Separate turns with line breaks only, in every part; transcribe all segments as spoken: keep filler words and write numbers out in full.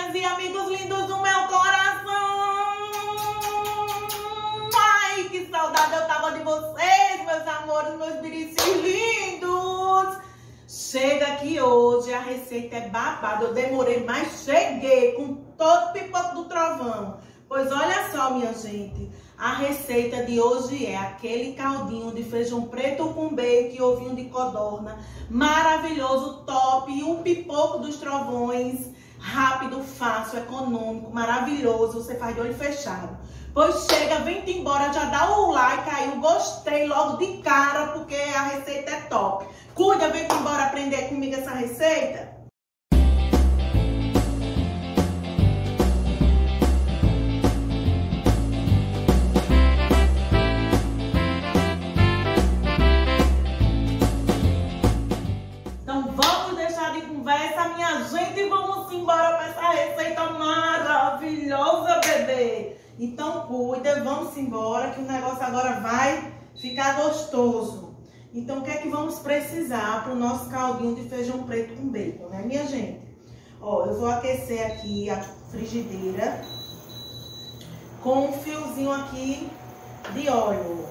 amigas e amigos lindos do meu coração. Ai, que saudade eu tava de vocês, meus amores, meus biricis lindos. Chega aqui hoje, a receita é babada. Eu demorei, mas cheguei com todo o pipoco do trovão. Pois olha só, minha gente, a receita de hoje é aquele caldinho de feijão preto com bacon e ovinho de codorna, maravilhoso, top, e um pipoco dos trovões, rápido, fácil, econômico, maravilhoso, você faz de olho fechado. Pois chega, vem-te embora, já dá o like aí, o gostei logo de cara, porque a receita é top. Cuida, vem-te embora aprender comigo essa receita. Minha gente, vamos embora para essa receita maravilhosa, bebê. Então cuida, vamos embora que o negócio agora vai ficar gostoso. Então o que é que vamos precisar para o nosso caldinho de feijão preto com bacon, né, minha gente? Ó, eu vou aquecer aqui a frigideira com um fiozinho aqui de óleo.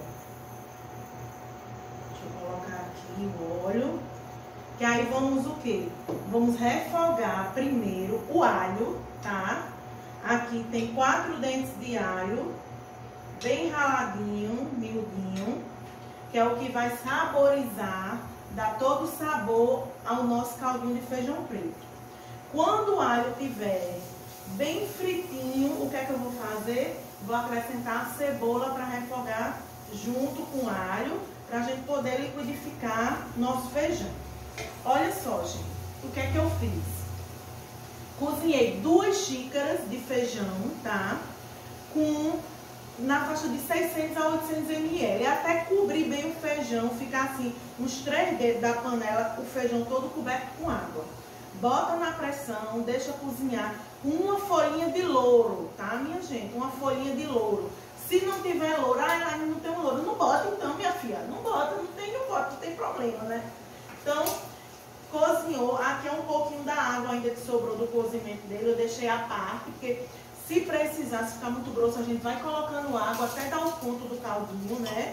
Deixa eu colocar aqui o óleo. Que aí vamos o quê? Vamos refogar primeiro o alho, tá? Aqui tem quatro dentes de alho, bem raladinho, miudinho, que é o que vai saborizar, dar todo o sabor ao nosso caldinho de feijão preto. Quando o alho estiver bem fritinho, o que é que eu vou fazer? Vou acrescentar a cebola para refogar junto com o alho, para a gente poder liquidificar nosso feijão. Olha só, gente, o que é que eu fiz? Cozinhei duas xícaras de feijão, tá? Com, na faixa de seiscentos a oitocentos mililitros. Até cobrir bem o feijão, ficar assim, uns três dedos da panela, o feijão todo coberto com água. Bota na pressão, deixa cozinhar com uma folhinha de louro, tá, minha gente? Uma folhinha de louro. Se não tiver louro, ah, não tem um louro, não bota então, minha filha. Não bota, não tem, não bota, não tem problema, né? Então, cozinhou, aqui é um pouquinho da água ainda que sobrou do cozimento dele, eu deixei à parte, porque se precisar, se ficar muito grosso, a gente vai colocando água até dar o ponto do caldinho, né?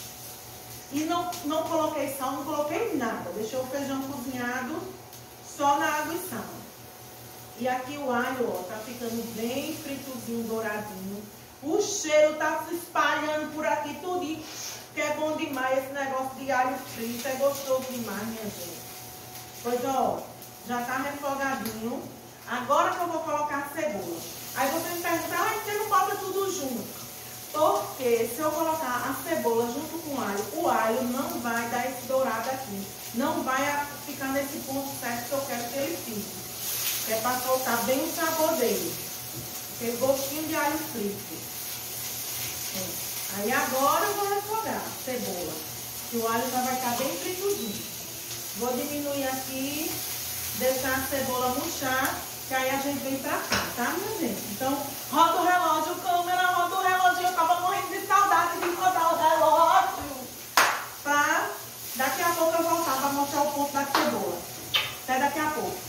E não, não coloquei sal, não coloquei nada, deixei o feijão cozinhado só na água e sal. E aqui o alho, ó, tá ficando bem fritozinho, douradinho. O cheiro tá se espalhando por aqui tudinho. Que é bom demais esse negócio de alho frito, é gostoso demais, minha gente. Pois, ó, já tá refogadinho. Agora que eu vou colocar a cebola. Aí você me pergunta, ah, por que não bota tudo junto? Porque se eu colocar a cebola junto com o alho, o alho não vai dar esse dourado aqui. Não vai ficar nesse ponto certo que eu quero que ele fique. Que é pra soltar bem o sabor dele. Aquele gostinho de alho frito. É. Aí agora eu vou refogar a cebola, que o alho já vai estar bem fritozinho. Vou diminuir aqui, deixar a cebola murchar, que aí a gente vem pra cá, tá, minha gente? Então, roda o relógio, câmera, roda o relógio. Eu tava morrendo de saudade de rodar o relógio. Pra daqui a pouco eu voltar pra mostrar o ponto da cebola. Até daqui a pouco.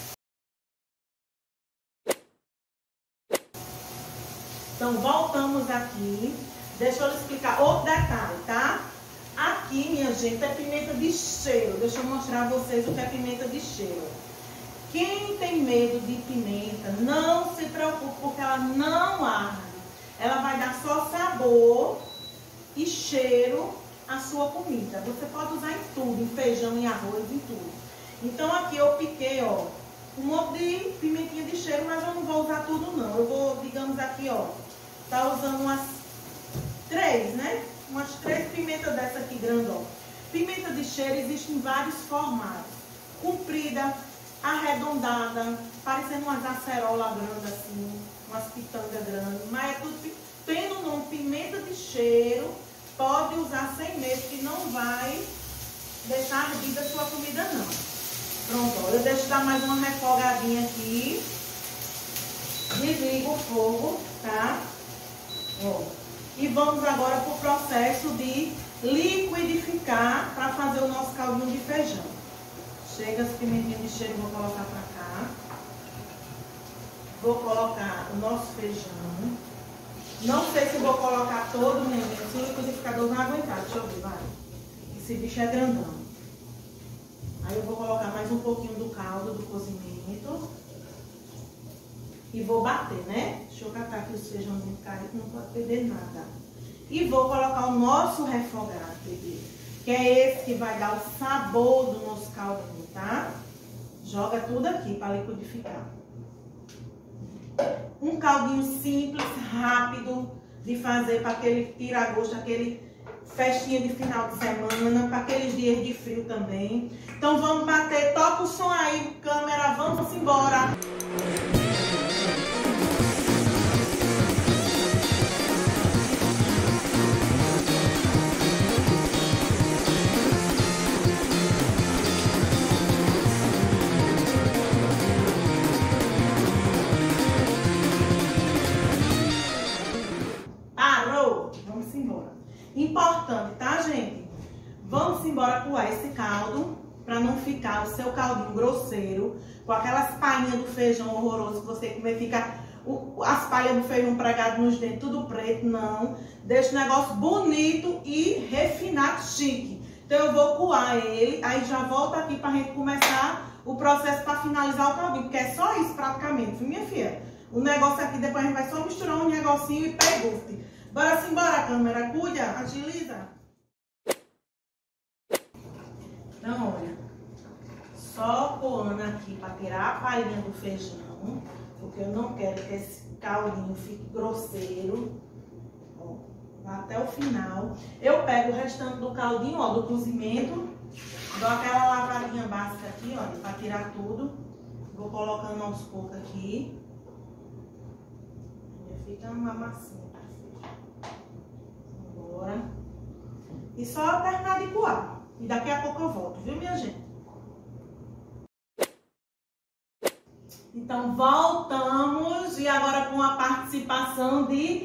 Então, voltamos aqui. Deixa eu explicar outro detalhe, tá? Aqui, minha gente, é pimenta de cheiro. Deixa eu mostrar a vocês o que é pimenta de cheiro. Quem tem medo de pimenta, não se preocupe, porque ela não arde. Ela vai dar só sabor e cheiro à sua comida. Você pode usar em tudo, em feijão, em arroz, em tudo. Então, aqui eu piquei, ó, um monte de pimentinha de cheiro, mas eu não vou usar tudo, não. Eu vou, digamos aqui, ó, tá usando umas três, né? Umas três pimentas dessa aqui grandona. Pimenta de cheiro existe em vários formatos. Comprida, arredondada, parecendo umas acerola grandes assim, umas pitangas grandes. Mas é tudo, tendo o nome pimenta de cheiro, pode usar sem medo, que não vai deixar ardida a sua comida, não. Pronto, ó, eu deixo dar mais uma refogadinha aqui. Desligo o fogo, tá? Ó. E vamos agora para o processo de liquidificar para fazer o nosso caldinho de feijão. Chega as pimentinhas de cheiro, vou colocar para cá. Vou colocar o nosso feijão. Não sei se vou colocar todo, minha gente. Se o liquidificador não aguentar, deixa eu ver, vai. Esse bicho é grandão. Aí eu vou colocar mais um pouquinho do caldo do cozimento. E vou bater, né? Deixa eu catar aqui os feijãozinhos caídos, não pode perder nada. E vou colocar o nosso refogado, bebê. Que é esse que vai dar o sabor do nosso caldinho, tá? Joga tudo aqui para liquidificar. Um caldinho simples, rápido de fazer para aquele tira-gosto, aquele festinha de final de semana, para aqueles dias de frio também. Então vamos bater, toca o som aí, câmera, vamos embora. Importante, tá, gente? Vamos embora coar esse caldo para não ficar o seu caldinho grosseiro, com aquelas palhinhas do feijão horroroso que você comer, fica o, as palhas do feijão pregadas nos dentes, tudo preto, não. Deixa o negócio bonito e refinado, chique. Então eu vou coar ele, aí já volto aqui pra gente começar o processo para finalizar o caldinho, porque é só isso praticamente, viu, minha filha? O negócio aqui, depois a gente vai só misturar um negocinho e pegou. Bora simbora, câmera, cuida, agiliza. Então, olha, só coando aqui para tirar a palhinha do feijão, porque eu não quero que esse caldinho fique grosseiro. Ó, vai até o final. Eu pego o restante do caldinho, ó, do cozimento, dou aquela lavadinha básica aqui, ó, para tirar tudo. Vou colocando aos poucos aqui. Fica uma massinha. E só terminar de coar. E daqui a pouco eu volto, viu, minha gente? Então, voltamos. E agora com a participação de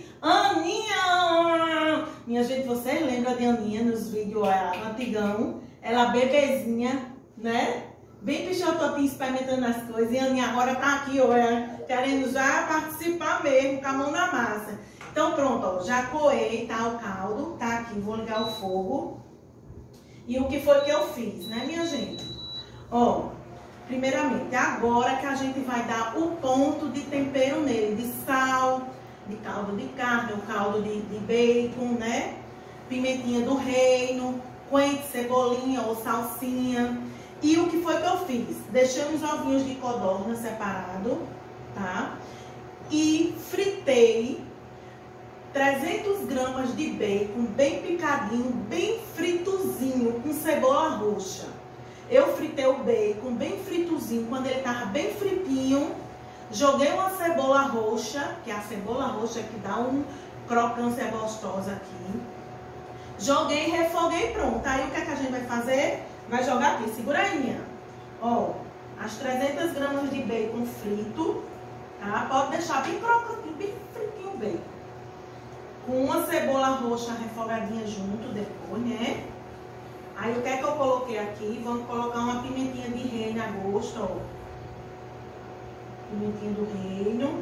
Aninha. Minha gente, vocês lembram de Aninha nos vídeos é, antigão? Ela bebezinha, né? Bem pichototinha, experimentando as coisas. E a Aninha agora tá aqui, ó, é, querendo já participar mesmo, com a mão na massa. Então pronto, ó, já coei, tá, o caldo, tá aqui, vou ligar o fogo. E o que foi que eu fiz, né, minha gente? Ó, primeiramente, agora que a gente vai dar o ponto de tempero nele, de sal, de caldo de carne, o caldo de, de bacon, né? Pimentinha do reino, coentro, cebolinha ou salsinha. E o que foi que eu fiz? Deixei uns ovinhos de codorna separado, tá? E fritei trezentas gramas de bacon, bem picadinho, bem fritozinho, com cebola roxa. Eu fritei o bacon bem fritozinho, quando ele estava bem fritinho, joguei uma cebola roxa, que é a cebola roxa que dá um crocância gostosa aqui. Joguei, refoguei, pronto. Aí o que é que a gente vai fazer? Vai jogar aqui, segura aí, minha. Ó, as trezentas gramas de bacon frito, tá? Pode deixar bem crocantinho, bem fritinho o bacon. Com uma cebola roxa refogadinha junto depois, né? Aí o que é que eu coloquei aqui? Vamos colocar uma pimentinha de reino a gosto, ó. Pimentinha do reino.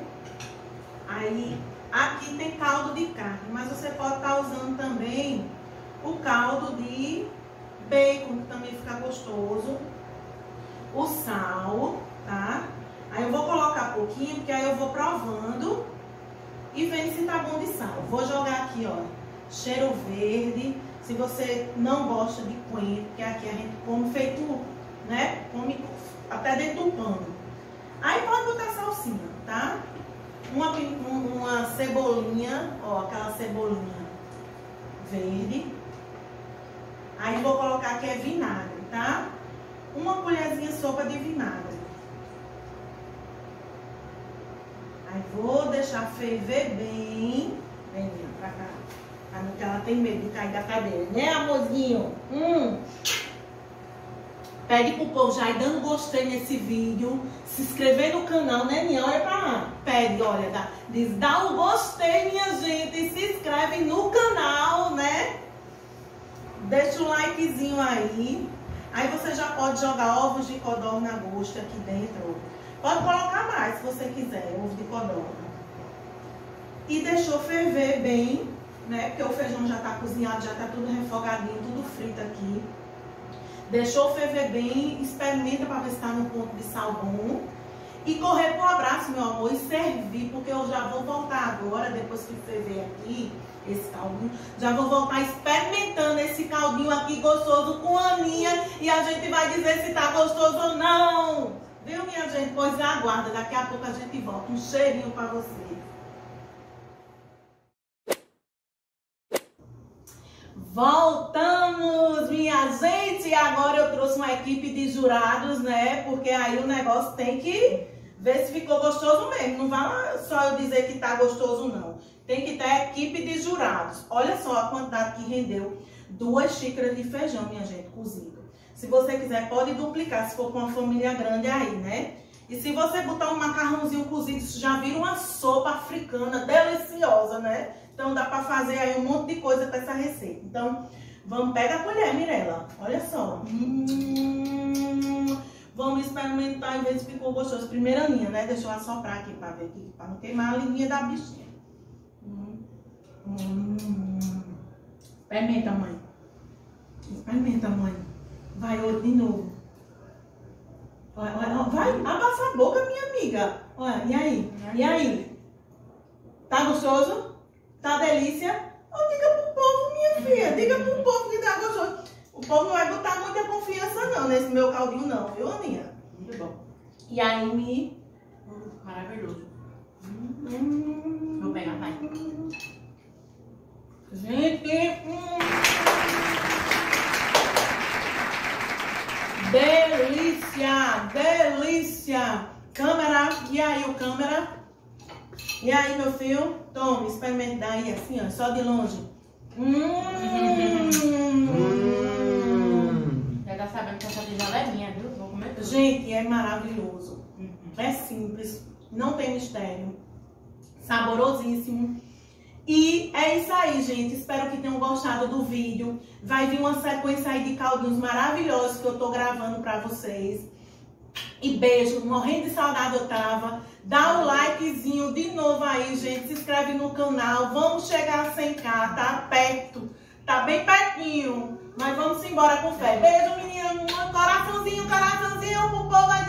Aí, aqui tem caldo de carne, mas você pode estar usando também o caldo de bacon, que também fica gostoso. O sal, tá? Aí eu vou colocar pouquinho, porque aí eu vou provando e vendo se tá bom de sal. Vou jogar aqui, ó, cheiro verde. Se você não gosta de coentro, porque aqui a gente come feito, né? Come até dentro do pano. Aí pode botar salsinha, tá? Uma, uma cebolinha, ó, aquela cebolinha verde. Aí vou colocar aqui é vinagre, tá? Uma colherzinha sopa de vinagre. Aí vou deixar ferver bem. Vem, vem pra cá. Porque ela tem medo de cair da cadeira, né, amorzinho? Hum. Pede pro povo já ir dando gostei nesse vídeo. Se inscrever no canal, né, minha? Olha pra lá. Pede, olha, dá, diz, dá um gostei, minha gente. E se inscreve no canal, né? Deixa o likezinho aí. Aí você já pode jogar ovos de codorna a gosto aqui dentro. Pode colocar mais, se você quiser, ovo de codorna. E deixou ferver bem, né? Porque o feijão já tá cozinhado, já tá tudo refogadinho, tudo frito aqui. Deixou ferver bem, experimenta para ver se tá no ponto de sal bom. E correr pro abraço, meu amor, e servir, porque eu já vou voltar agora, depois que ferver aqui, esse caldinho, já vou voltar experimentando esse caldinho aqui gostoso com a Aninha e a gente vai dizer se tá gostoso ou não. Viu, minha gente? Pois aguarda, daqui a pouco a gente volta. Um cheirinho para vocês. Voltamos, minha gente! Agora eu trouxe uma equipe de jurados, né? Porque aí o negócio tem que ver se ficou gostoso mesmo. Não vai só eu dizer que tá gostoso, não. Tem que ter equipe de jurados. Olha só a quantidade que rendeu. Duas xícaras de feijão, minha gente, cozido. Se você quiser, pode duplicar, se for com uma família grande aí, né? E se você botar um macarrãozinho cozido, isso já vira uma sopa africana deliciosa, né? Então dá pra fazer aí um monte de coisa com essa receita. Então, vamos, pega a colher, Mirella. Olha só. Hum, vamos experimentar e ver se ficou gostoso. Primeira linha, né? Deixa eu assoprar aqui pra ver aqui, pra não queimar a linha da bichinha. Hum, hum. Experimenta, mãe. Experimenta, mãe. Vai outro de novo. Olha, olha, vai, abafa a boca, minha amiga. Olha, e aí? E aí? Tá gostoso? Tá delícia? Oh, diga pro povo, minha filha. Diga pro povo que tá gostoso. O povo não vai botar muita confiança não nesse meu caldinho não, viu, Aninha?
Muito bom.
E aí, me...
Hum, maravilhoso.
Hum,
Vou pegar mais.
gente, hum. Delícia, delícia. Câmera, e aí o câmera? E aí, meu filho? Tome, experimente daí assim, ó, só de longe. Hum.
Hum. Já tá sabendo que essa já levinha, viu? Vou comer tudo.
Gente, é maravilhoso.
Uhum.
É simples, não tem mistério. Saborosíssimo. E é isso aí, gente. Espero que tenham gostado do vídeo. Vai vir uma sequência aí de caldinhos maravilhosos que eu tô gravando pra vocês. E beijo, morrendo de saudade eu tava. Dá o likezinho de novo aí, gente. Se inscreve no canal. Vamos chegar a cem k, tá perto. Tá bem pertinho. Mas vamos embora com fé. Beijo, menina. Coraçãozinho, coraçãozinho pro povo aí.